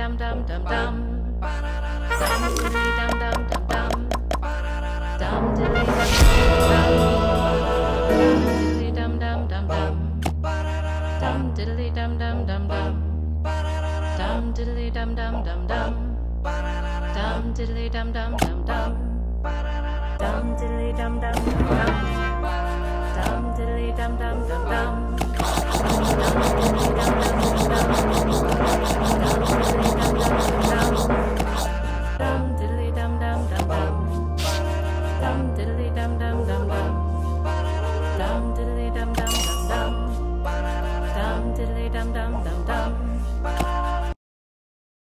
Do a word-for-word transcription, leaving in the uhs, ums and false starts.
dum dum dum dum. Dum diddly dum dum dum dum. Dum diddly dum dum dum dum. Dum diddly dum dum dum dum. Dum diddly dum dum dum dum. Dum diddly dum dum dum dum. Dum diddly dum dum dum dum.